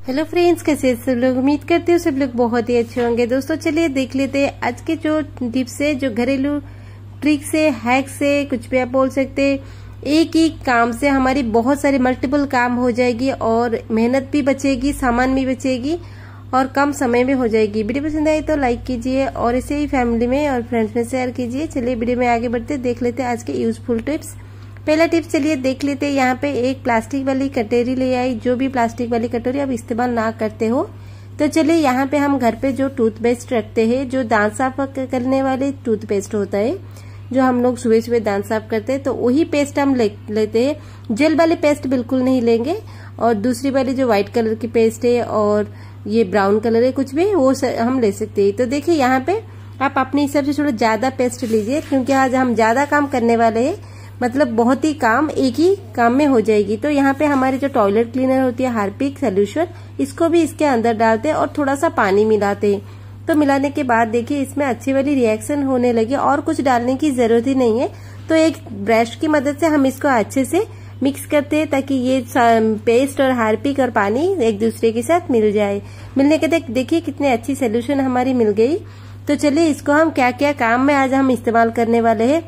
Hello friends, कैसे सब लोग? उम्मीद करते हो सब लोग बहुत ही अच्छे होंगे। दोस्तों चलिए देख लेते हैं आज के जो टिप्स है, जो घरेलू ट्रिक्स है, हैक से, कुछ भी आप बोल सकते हैं। एक ही काम से हमारी बहुत सारी मल्टीपल काम हो जाएगी और मेहनत भी बचेगी, सामान भी बचेगी और कम समय में हो जाएगी। वीडियो पसंद आई तो लाइक कीजिए और इसे ही फैमिली में और फ्रेंड्स में शेयर कीजिए। चलिए वीडियो में आगे बढ़ते देख लेते हैं आज के यूजफुल टिप्स। पहला टिप्स चलिए देख लेते हैं। यहाँ पे एक प्लास्टिक वाली कटोरी ले आई। जो भी प्लास्टिक वाली कटोरी आप इस्तेमाल ना करते हो तो चलिए यहाँ पे हम घर पे जो टूथपेस्ट रखते हैं, जो दांत साफ करने वाले टूथपेस्ट होता है, जो हम लोग सुबह सुबह दांत साफ करते हैं, तो वही पेस्ट हम लेते हैं। जेल वाले पेस्ट बिल्कुल नहीं लेंगे। और दूसरी वाली जो व्हाइट कलर की पेस्ट है और ये ब्राउन कलर है, कुछ भी वो हम ले सकते हैं। तो देखिए यहाँ पे आप अपने हिसाब से थोड़ा ज्यादा पेस्ट लीजिए, क्योंकि आज हम ज्यादा काम करने वाले हैं। मतलब बहुत ही काम एक ही काम में हो जाएगी। तो यहाँ पे हमारी जो टॉयलेट क्लीनर होती है, हार्पिक सोल्यूशन, इसको भी इसके अंदर डालते हैं और थोड़ा सा पानी मिलाते हैं। तो मिलाने के बाद देखिए इसमें अच्छी वाली रिएक्शन होने लगी और कुछ डालने की जरूरत ही नहीं है। तो एक ब्रश की मदद से हम इसको अच्छे से मिक्स करते हैं ताकि ये पेस्ट और हार्पिक और पानी एक दूसरे के साथ मिल जाए। मिलने के देखिए कितनी अच्छी सोल्यूशन हमारी मिल गई। तो चलिए इसको हम क्या क्या काम में आज हम इस्तेमाल करने वाले हैं।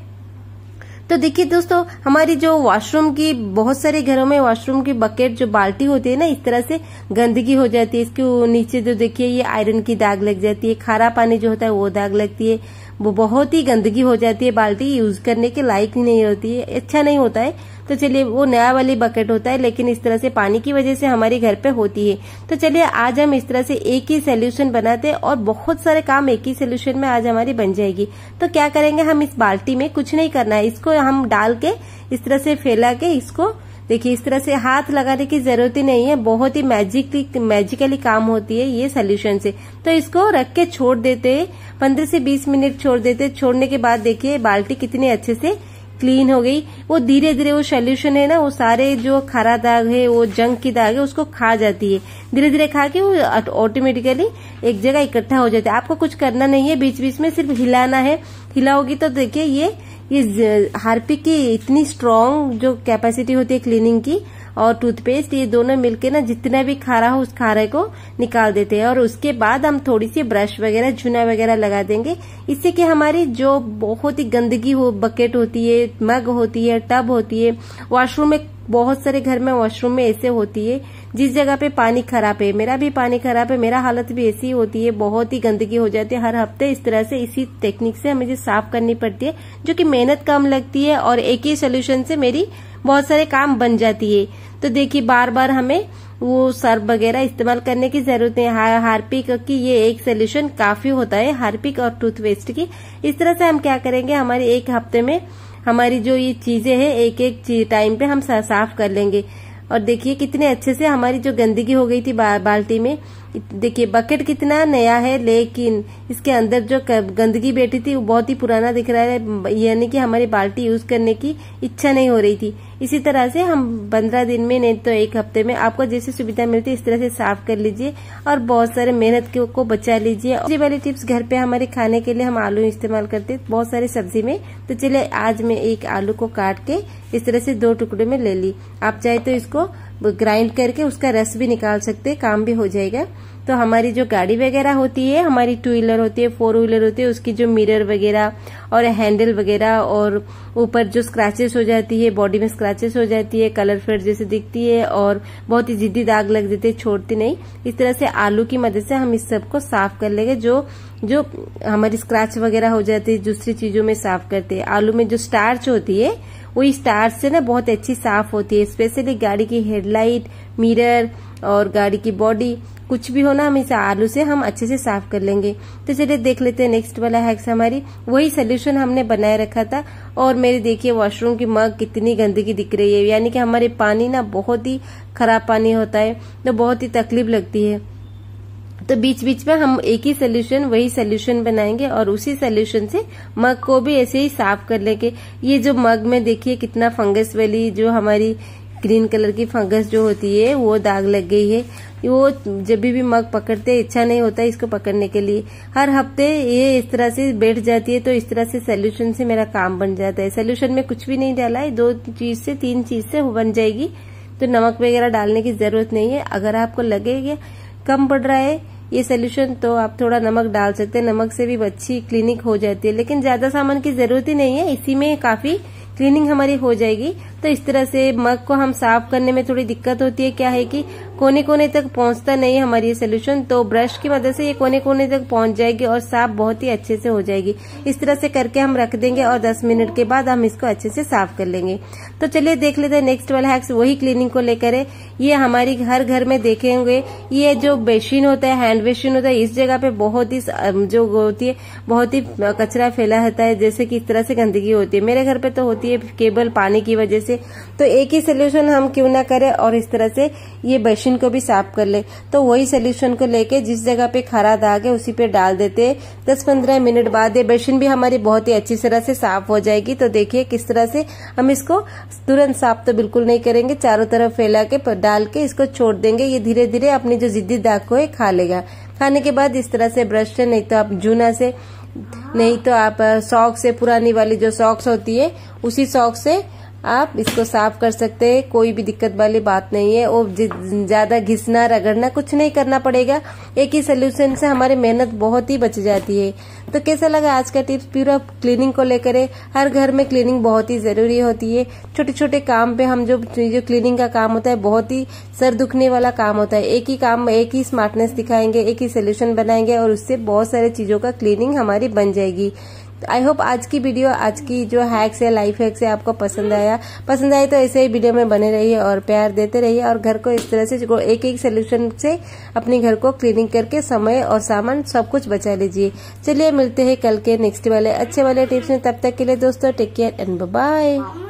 तो देखिए दोस्तों, हमारी जो वॉशरूम की, बहुत सारे घरों में वॉशरूम की बकेट, जो बाल्टी होती है ना, इस तरह से गंदगी हो जाती है। इसके नीचे जो देखिए ये आयरन की दाग लग जाती है, खारा पानी जो होता है वो दाग लगती है, वो बहुत ही गंदगी हो जाती है। बाल्टी यूज करने के लायक ही नहीं होती है, अच्छा नहीं होता है। तो चलिए वो नया वाली बकेट होता है, लेकिन इस तरह से पानी की वजह से हमारे घर पे होती है। तो चलिए आज हम इस तरह से एक ही सोल्यूशन बनाते हैं और बहुत सारे काम एक ही सोल्यूशन में आज हमारी बन जाएगी। तो क्या करेंगे हम, इस बाल्टी में कुछ नहीं करना है, इसको हम डाल के इस तरह से फैला के, इसको देखिए इस तरह से हाथ लगाने की जरूरत ही नहीं है। बहुत ही मैजिकली काम होती है ये सोल्यूशन से। तो इसको रख के छोड़ देते हैं, 15 से 20 मिनट छोड़ देते। छोड़ने के बाद देखिए बाल्टी कितनी अच्छे से क्लीन हो गई। वो धीरे धीरे वो सोल्यूशन है ना, वो सारे जो खारा दाग है, वो जंग की दाग है, उसको खा जाती है। धीरे धीरे खा के वो ऑटोमेटिकली एक जगह इकट्ठा हो जाता है। आपको कुछ करना नहीं है, बीच बीच में सिर्फ हिलाना है। हिलाओगी तो देखिए ये हार्पिक की इतनी स्ट्रॉन्ग जो कैपेसिटी होती है क्लीनिंग की, और टूथपेस्ट, ये दोनों मिलके ना जितना भी खारा हो उस खारे को निकाल देते हैं। और उसके बाद हम थोड़ी सी ब्रश वगैरह, चूना वगैरह लगा देंगे, इससे कि हमारी जो बहुत ही गंदगी हो, बकेट होती है, मग होती है, टब होती है, वॉशरूम में, बहुत सारे घर में वॉशरूम में ऐसे होती है, जिस जगह पे पानी खराब है, मेरा भी पानी खराब है, मेरा हालत भी ऐसी होती है, बहुत ही गंदगी हो जाती है। हर हफ्ते इस तरह से इसी टेक्निक से हमें साफ करनी पड़ती है, जो कि मेहनत कम लगती है और एक ही सोल्यूशन से मेरी बहुत सारे काम बन जाती है। तो देखिए बार बार हमें वो सर्फ वगैरह इस्तेमाल करने की जरूरत है। हार्पिक की ये एक सोल्यूशन काफी होता है, हार्पिक और टूथपेस्ट की। इस तरह से हम क्या करेंगे, हमारे एक हफ्ते में हमारी जो ये चीजें हैं एक एक टाइम पे हम साफ कर लेंगे। और देखिए कितने अच्छे से हमारी जो गंदगी हो गई थी बाल्टी में, देखिए बकेट कितना नया है, लेकिन इसके अंदर जो गंदगी बैठी थी वो बहुत ही पुराना दिख रहा है, यानी कि हमारी बाल्टी यूज करने की इच्छा नहीं हो रही थी। इसी तरह से हम 15 दिन में, नहीं तो एक हफ्ते में, आपको जैसी सुविधा मिलती है इस तरह से साफ कर लीजिए और बहुत सारे मेहनत को बचा लीजिए। दूसरी वाली टिप्स, घर पे हमारे खाने के लिए हम आलू इस्तेमाल करते हैं बहुत सारे सब्जी में। तो चलिए आज मैं एक आलू को काट के इस तरह से 2 टुकड़े में ले ली। आप चाहे तो इसको ग्राइंड करके उसका रस भी निकाल सकते हैं, काम भी हो जाएगा। तो हमारी जो गाड़ी वगैरह होती है, हमारी 2 व्हीलर होती है, 4 व्हीलर होती है, उसकी जो मिरर वगैरह और हैंडल वगैरह और ऊपर जो स्क्रैचेस हो जाती है, बॉडी में स्क्रैचेस हो जाती है, कलर फेड जैसे दिखती है और बहुत ही जिद्दी दाग लग जाते हैं, छोड़ती नहीं। इस तरह से आलू की मदद से हम इस सबको साफ कर लेंगे। जो हमारी स्क्रैच वगैरह हो जाती है, दूसरी चीजों में साफ करते हैं। आलू में जो स्टार्च होती है वो स्टार्च से ना बहुत अच्छी साफ होती है। स्पेशली गाड़ी की हेडलाइट, मिरर और गाड़ी की बॉडी, कुछ भी हो ना, हम इस आलू से हम अच्छे से साफ कर लेंगे। तो चलिए देख लेते हैं नेक्स्ट वाला हैक्स। हमारी वही सोल्यूशन हमने बनाए रखा था और मेरे देखिए वॉशरूम की मग कितनी गंदगी दिख रही है, यानी कि हमारे पानी ना बहुत ही खराब पानी होता है, तो बहुत ही तकलीफ लगती है। तो बीच बीच में हम एक ही सोल्यूशन, वही सोल्यूशन बनाएंगे और उसी सोल्यूशन से मग को भी ऐसे ही साफ कर लेंगे। ये जो मग में देखिए कितना फंगस वाली, जो हमारी ग्रीन कलर की फंगस जो होती है वो दाग लग गई है। वो जब भी मग पकड़ते इच्छा नहीं होता इसको पकड़ने के लिए। हर हफ्ते ये इस तरह से बैठ जाती है। तो इस तरह से सोल्यूशन से मेरा काम बन जाता है। सोल्यूशन में कुछ भी नहीं डाला है, 2 चीज से 3 चीज से बन जाएगी। तो नमक वगैरह डालने की जरूरत नहीं है। अगर आपको लगेगा कम पड़ रहा है ये सोल्यूशन तो आप थोड़ा नमक डाल सकते हैं, नमक से भी अच्छी क्लीनिंग हो जाती है, लेकिन ज्यादा सामान की जरूरत ही नहीं है, इसी में काफी क्लीनिंग हमारी हो जाएगी। तो इस तरह से मग को हम साफ करने में थोड़ी दिक्कत होती है, क्या है कि कोने कोने तक पहुंचता नहीं है हमारी ये सोल्यूशन, तो ब्रश की मदद से ये कोने कोने तक पहुंच जाएगी और साफ बहुत ही अच्छे से हो जाएगी। इस तरह से करके हम रख देंगे और 10 मिनट के बाद हम इसको अच्छे से साफ कर लेंगे। तो चलिए देख लेते हैं नेक्स्ट वाला हैक्स, वही क्लीनिंग को लेकर है। ये हमारी हर घर में देखे होंगे, ये जो बेसिन होता है, हैंड बेसिन होता है, इस जगह पे बहुत ही जो होती है बहुत ही कचरा फैला रहता है, जैसे कि इस तरह से गंदगी होती है। मेरे घर पे तो होती है केवल पानी की वजह से। तो एक ही सोल्यूशन हम क्यों ना करें और इस तरह से ये बेसिन को भी साफ कर ले। तो वही सोल्यूशन को लेके जिस जगह पे खरा दाग है उसी पे डाल देते हैं। 10-15 मिनट बाद ये बेसिन भी हमारी बहुत ही अच्छी तरह से साफ हो जाएगी। तो देखिए किस तरह से हम इसको तुरंत साफ तो बिल्कुल नहीं करेंगे, चारों तरफ फैला के डाल के इसको छोड़ देंगे। ये धीरे धीरे अपनी जो जिद्दी दाग को है खा लेगा। खाने के बाद इस तरह से ब्रश से, नहीं तो आप जूना से, नहीं तो आप सॉक्स से, पुरानी वाली जो सॉक्स होती है उसी सॉक्स से आप इसको साफ कर सकते हैं। कोई भी दिक्कत वाली बात नहीं है और ज्यादा घिसना रगड़ना कुछ नहीं करना पड़ेगा। एक ही सोल्यूशन से हमारी मेहनत बहुत ही बच जाती है। तो कैसा लगा आज का टिप्स पूरा क्लीनिंग को लेकर है। हर घर में क्लीनिंग बहुत ही जरूरी होती है। छोटे छोटे काम पे हम जो क्लीनिंग का काम होता है बहुत ही सर दुखने वाला काम होता है। एक ही काम में एक ही स्मार्टनेस दिखाएंगे, एक ही सोल्यूशन बनाएंगे और उससे बहुत सारे चीजों का क्लीनिंग हमारी बन जाएगी। आई होप आज की वीडियो, आज की जो हैक्स है, लाइफ हैक्स है, आपको पसंद आया। पसंद आए तो ऐसे ही वीडियो में बने रहिए और प्यार देते रहिए और घर को इस तरह से एक एक सोल्यूशन से अपने घर को क्लीनिंग करके समय और सामान सब कुछ बचा लीजिए। चलिए मिलते हैं कल के नेक्स्ट वाले अच्छे वाले टिप्स में। तब तक के लिए दोस्तों take care and bye bye.